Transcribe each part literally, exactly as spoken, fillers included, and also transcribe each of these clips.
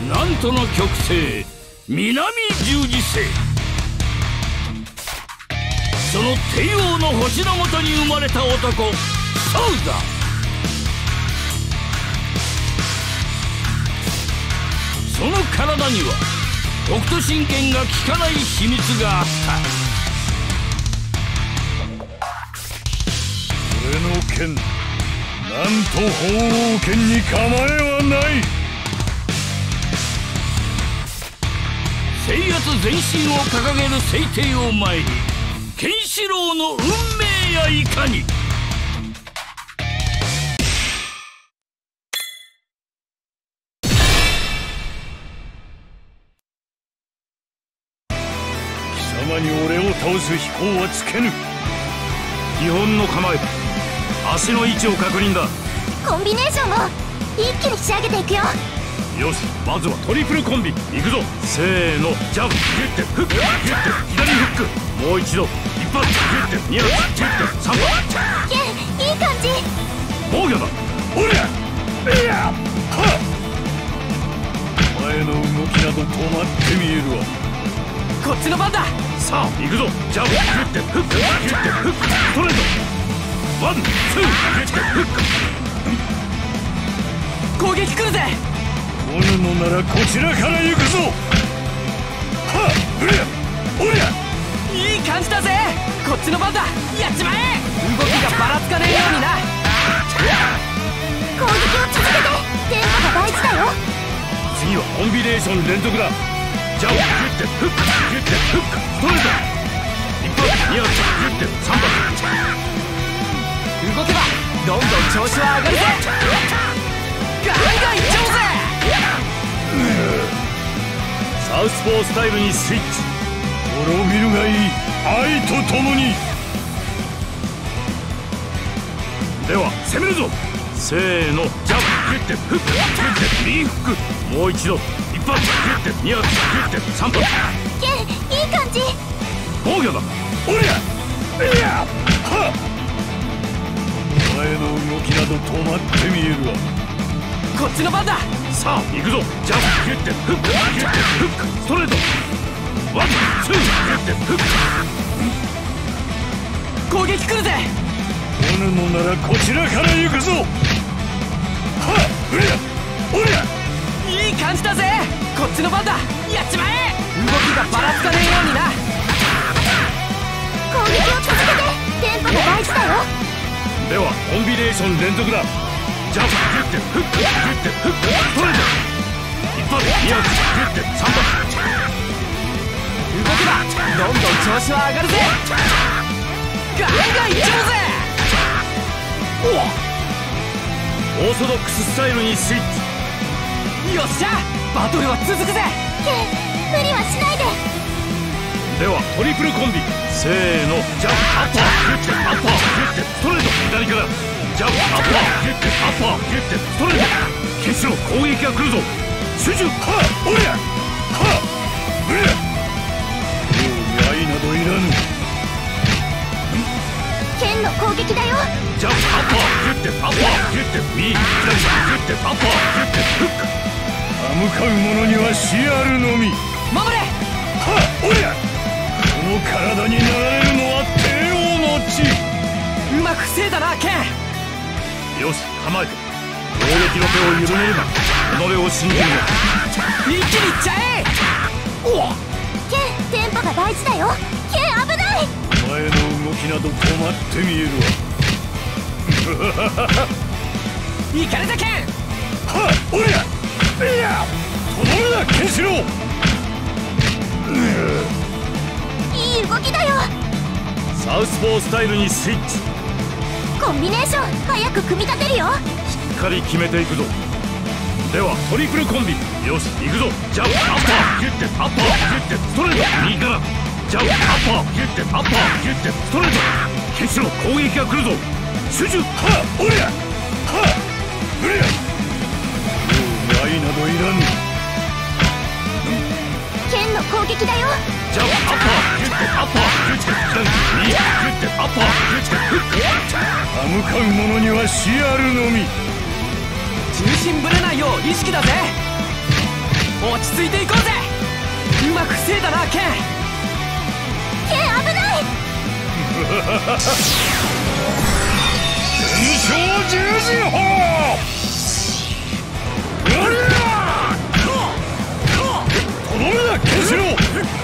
なんとの極性南十字星。その帝王の星のもとに生まれた男、ソウザ。その体には北斗神拳が効かない秘密があった。 俺の剣、なんと鳳凰剣に構えはない。 制圧前進を掲げる聖帝を前に、ケンシロウの運命やいかに。 貴様に俺を倒す飛行はつけぬ。 基本の構えだ。足の位置を確認だ。 コンビネーションを一気に仕上げていくよ。 よし、まずはトリプルコンビいくぞ。せーの、ジャブ、ギュッてフック、ギュッて左フック、もう一度一発、ギュッて二発、ギュッて三発。 ケン、いい感じ。 防御だ。 おりゃ、いや、はっ。前の動きなど止まって見えるわ。 こっちの番だ。 さあ行くぞ。ジャブ、ギュッてフック、ギュッてフック、ストレート。ワン、ツー、ギュッてフック。 攻撃来るぜ。 おぬのならこちらから行くぞ。はっ、うりゃ、おりゃ。 いい感じだぜ。こっちの番だ。やっちまえ。動きがばらつかねえようにな。 攻撃を続けて。テンポが大事だよ。 次はコンビネーション連続だ。ジャブ、ギュッてフック、ギュッてフック、ストレート。一発、二発、ギュッて三発。 動けばどんどん調子は上がるぜ。ガンガンいっちゃおうぜ。 サウスポースタイルにスイッチ。 滅びるがいい、愛と共に。 では攻めるぞ。せーの、ジャブ、ギュッてフック、ギュッて右フック、もう一度一発、ギュッて二発、ギュッて三発。 ケン、いい感じ。 防御だ。 おりゃ、いや、はっ。前の動きなど止まって見えるわ。 こっちの番だ。 さあ行くぞ。ジャブ、ギュッてフック、ギュッてフック、ストレート。ワン、ツー、ギュッてフック。 攻撃来るぜ。 おぬのならこちらから行くぞ。はっ、うりゃ、おりゃ。 いい感じだぜ。こっちの番だ。やっちまえ。動きがばらつかねえようにな。 攻撃を続けて。テンポが大事だよ。 ではコンビネーション連続だ。ジャブ、ギュッてフック、ギュッてフック、ストレート。一発、二発、ギュッて三発。 動けばどんどん調子は上がるぜ。ガンガンいっちゃおうぜ。 オーソドックススタイルにスイッチ。 よっしゃ、バトルは続くぜ。 ケン、無理はしないで。 ではトリプルコンビ。せーの、ジャブ、アッパー、ギュッてアッパー、ギュッてストレート。左からジャブ、アッパー、ギュッてアッパー、ギュッてストレート。ケンシロウ、攻撃が来るぞ。集中。 はっ、おりゃ、はっ、うりゃ。もう愛などいらぬ。 ケンの攻撃だよ。 ジャブ、アッパー、ギュッてアッパー、ギュッて右、左、ギュッてアッパー、ギュッてフック。 歯向かう者には死あるのみ。 守れ。 はっ、おりゃ。この体に流れるのは帝王の血。 うまく防いだな、ケン。 よし、構えて。攻撃の手を緩めるな。己を信じるよ。 一気にいっちゃえ。おっ、 ケン、テンポが大事だよ。ケン、危ない。 前の動きなど止まって見えるわ。 いかれた、ケン。 はっ、おりゃ、いや、止まるな、ケンシロウ。 いい動きだよ。 サウスポースタイルにスイッチ。 コンビネーション早く組み立てるよ。 しっかり決めていくぞ。ではトリプルコンビ。よし、行くぞ。ジャブ、アッパー、ギュッてアッパー、ギュッてストレート。右からジャブ、アッパー、ギュッてアッパー、ギュッてストレート。ケンシロウ、攻撃が来るぞ。集中。 はっ、おりゃ、はっ、うりゃ。もう愛などいらぬ。 ケンの攻撃だよ。 ジャブ、アッパー、ギュッてアッパー、ギュッて左、右、ギュッてアッパー、ギュッてフック。 歯向かう者には死あるのみ。 重心ぶれないよう意識だぜ。 落ち着いていこうぜ。うまく防いだなケン。 ケン危ない。 天正十字砲。うわりゃとどめだケンシロウ。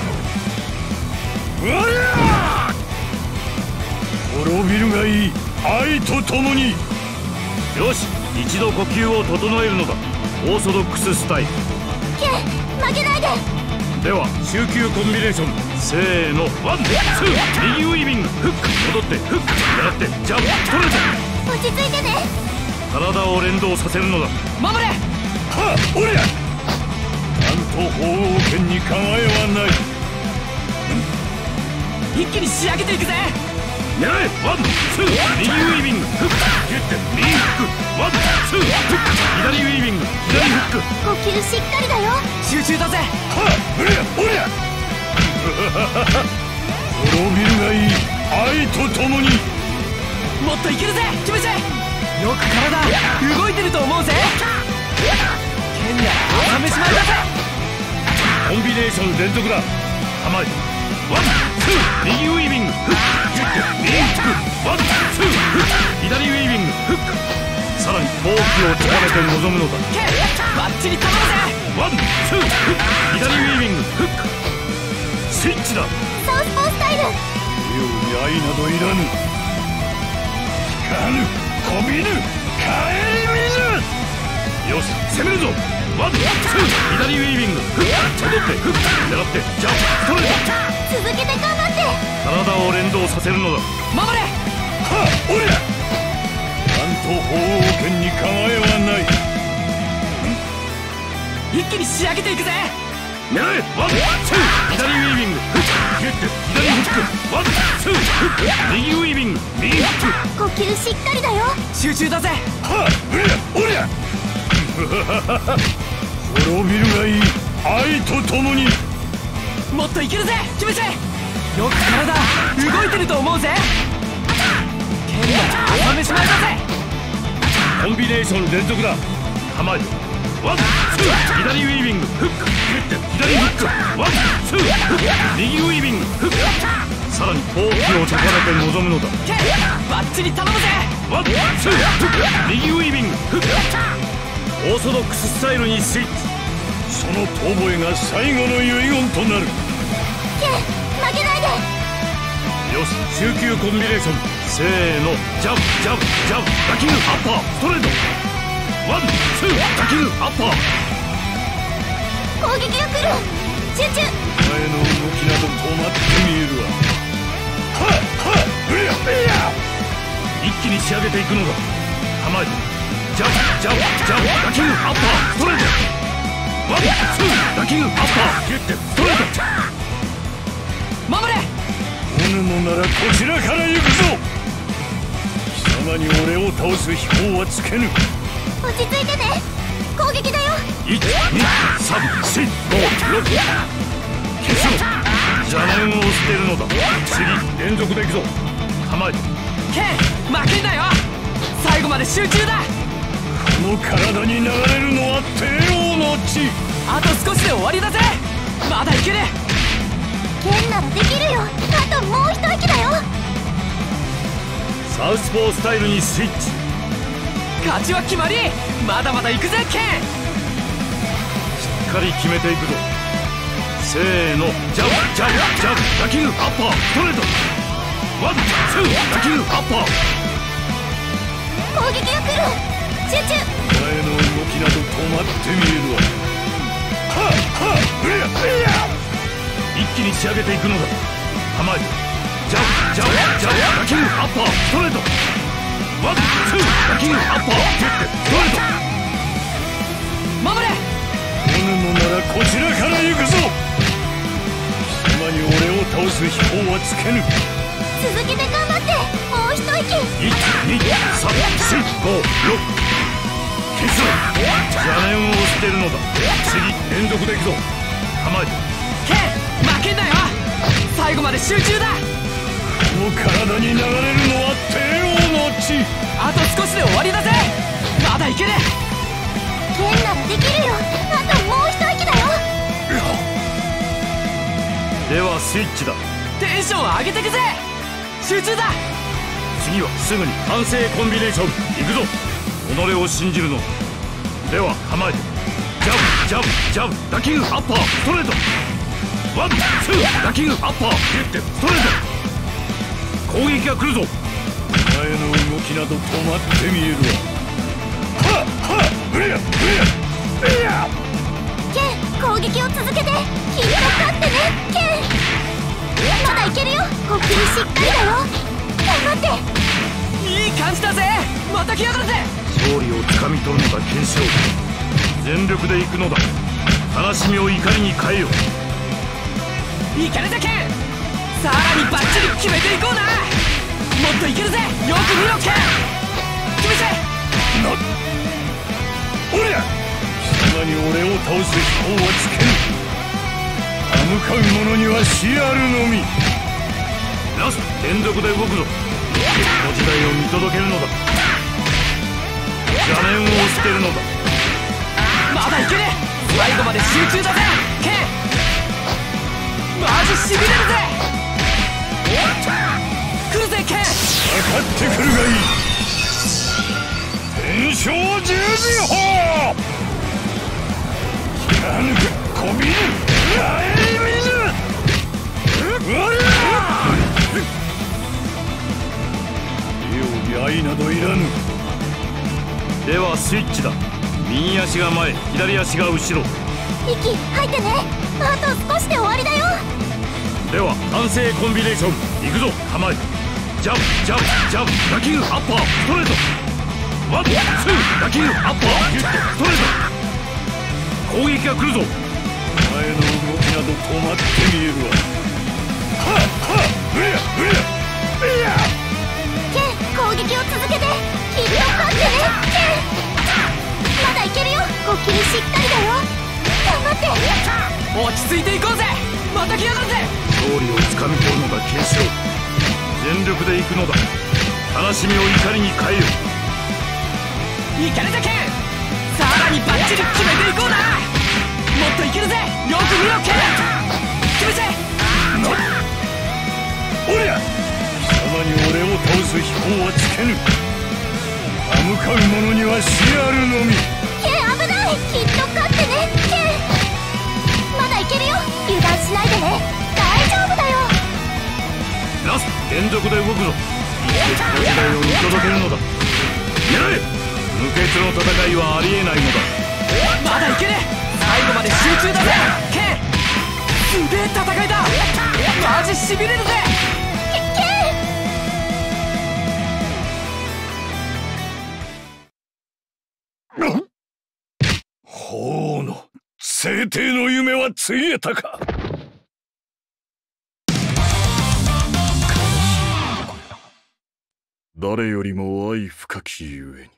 うわりゃ滅びるがいい愛と共に。 よし、一度呼吸を整えるのだ。オーソドックススタイル。 ケン負けないで。 では周球コンビネーション、せーの、ワンツー、右ウィービング、フック、戻ってフック、狙ってジャンプ、ストレート。 落ち着いてね。 体を連動させるのだ。 守れ。 はっおりゃ。なんと法王権に考えはない。 一気に仕上げていくぜ。 狙え、ワンツー、右ウィービング、フック、ギュッて右フック、ワンツー、フック、左ウィービング、左フック。 呼吸しっかりだよ。 集中だぜ。 はっおりゃおりゃ滅びるがいい愛と共に。 もっといけるぜキムチ。よく体動いてると思うぜ。ケンなら朝飯前だぜ。 コンビネーション連続だ。構えワンツー、右ウィービング、フック、ギュッて右フック、ワンツー、フック、左ウィービング、フック。さらにフォークを力めて臨むのだ。 ケンバッチリ頼むぜ。 ワンツー、フック、左ウィービング、フック。スイッチだ。 サウスポースタイル。 手をに愛などいらぬ。引かぬこびぬ顧みぬ。 よし、攻めるぞ。ワンツー、左ウィービング、フック、戻ってフック、狙ってジャンプ、ストレート。 続けて頑張って。 体を連動させるのだ。 守れ。 はっおりゃ。なんと法王権に考えはない。 一気に仕上げていくぜ。 狙え、ワンツー、左ウィービング、フック、ギュッて左フック、ワンツー、フック、右ウィービング、右フック。 呼吸しっかりだよ。 集中だぜ。 はっおりゃおりゃ滅びるがいい愛と共に。 もっといけるぜキムチ。よく体動いてると思うぜ。ケンなら朝飯前だぜ。 コンビネーション連続だ。構えワンツー、左ウィービング、フック、ギュッて左フック、ワンツー、フック、右ウィービング、フック。さらにフォークを力めて臨むのだ。 ケンバッチリ頼むぜ。 ワンツー、フック、右ウィービング、フック。オーソドックススタイルにスイッチ。 その遠吠えが最後の遺言となる。 ケン負けないで。 よし、周球コンビネーション、せーの、ジャンプジャンプジャンプ、ダキングアッパー、ストレート。ワンツー、ダキングアッパー。 攻撃が来る。集中。 前の動きなど止まって見えるわ。はっはっうりゃうりゃ。 一気に仕上げていくのだ。構えジャンプジャンプジャンプ、ダキングアッパー、ストレート。ワンツー、ダキングアッパー、ギュッてストレート。 守れ。 おぬのならこちらから行くぞ。貴様に俺を倒す秘宝はつけぬ。 落ち着いてね。攻撃だよ。 いち、に、さん、よん、ご、ろく。消すの。邪念を捨てるのだ。次、連続でいくぞ。構えケン負けんなよ。最後まで集中だ。 この体に流れるのは帝王の血。 あと少しで終わりだぜ。まだいける。 ケンならできるよ。あともう一息だよ。 サウスポースタイルにスイッチ。 勝ちは決まり。まだまだ行くぜケン。 しっかり決めていくぞ。せーの、ジャンプジャンプジャンプ、ダキングアッパー、ストレート。ワンツー、ダキングアッパー。 攻撃が来る。集中。 前の動きなど止まって見えるわ。はっはっうりゃうりゃ。 一気に仕上げていくのだ。構えジャンプジャンプジャンプ、ダキングアッパー、ストレート。ワンツー、ダキングアッパー、ギュッてストレート。 守れ。 おぬのならこちらから行くぞ。貴様に俺を倒す秘宝はつけぬ。 続けて頑張って。もう一息。 いち、に、さん、よん、ご、ろく。消すの。邪念を捨てるのだ。次、連続でいくぞ。構えケン負けんなよ。最後まで集中だ。 この体に流れるのは帝王の血。 あと少しで終わりだぜ。まだいける。 ケンならできるよ。あともう一息だよ。 スイッチだ。 テンション上げてくぜ。集中だ。 次はすぐに完成コンビネーション行くぞ。己を信じるの。では構えて、ジャブジャブジャブダッキングアッパーストレート、ワンツーダッキングアッパーギュッてストレート。攻撃が来るぞ。 前の動きなど止まって見えるわ。はっはっうりゃうりゃうりゃ。 ケン、攻撃を続けて。きっと勝ってねケン。まだいけるよ。こっちにしっかりだよ。頑張って。 いい感じだぜ。また来やがるぜ。 勝利をつかみ取るのだケンシロウ。全力で行くのだ。悲しみを怒りに変えよ。 いかれたケン。さらにバッチリ決めていこうな。もっといけるぜ。よく見ろケン。決めて。 なおりゃ。貴様に俺を倒す秘宝はつけぬ。歯向かう者には死あるのみ。 ラスト連続で動くぞ。この時代を見届けるのだ。邪念を押しけるのだ。 まだいけねえ。最後まで集中だぜケン。マジしびれるぜ。来るぜケン。 かかってくるがいい。天正十字砲。気が抜けこびるライミズ。うわりゃ。手を刃などいらぬ。 ではスイッチだ。右足が前、左足が後ろ。 息吐いてね。あと少しで終わりだよ。 では完成コンビネーション行くぞ。構えて、ジャブジャブジャブダッキングアッパーストレート、ワンツーダッキングアッパーギュッてストレート。攻撃が来るぞ。 前の動きなど止まって見えるわ。はっはっうりゃうりゃいや。 ケン、攻撃を続けて。きっと勝ってねケン。まだいけるよ。こっちにしっかりだよ。頑張って。 落ち着いていこうぜ。また来やがるぜ。 勝利をつかみ取るのだケンシロウ。全力で行くのだ。悲しみを怒りに変えよ。 いかれたケン。さらにバッチリ決めていこうな。もっといけるぜ。よく見ろケン。決めて。 おりゃ。貴様に俺を倒す秘宝はつけぬ。歯向かう者には死あるのみ。 ケン危ない。きっと勝ってねケン。まだいけるよ。油断しないでね。大丈夫だよ。 ラスト連続で動くぞ。この時代を見届けるのだ。狙え。無血の戦いはありえないのだ。 まだいけねえ。最後まで集中だぜケン。すげえ戦いだ。マジしびれるぜケケン。ほうの聖帝の夢はついえたか。誰よりも愛深きゆえに。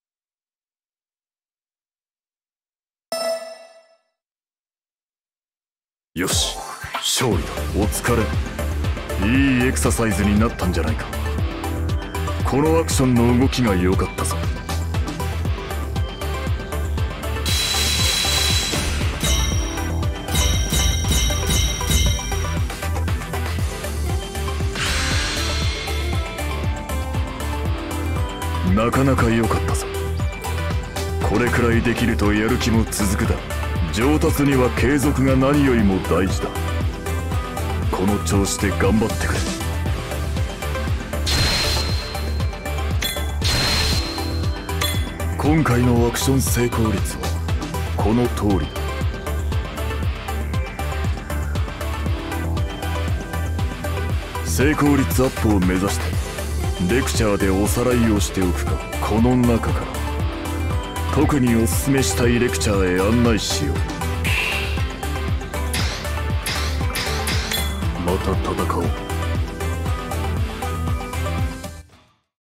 よし、勝利だ。お疲れ。いいエクササイズになったんじゃないか。このアクションの動きが良かったぞ。なかなか良かったぞ。これくらいできるとやる気も続くだ。上達には継続が何よりも大事だ。この調子で頑張ってくれ。今回のアクション成功率はこの通りだ。成功率アップを目指してレクチャーでおさらいをしておくか。この中から特におすすめしたいレクチャーへ案内しよう。また戦おう。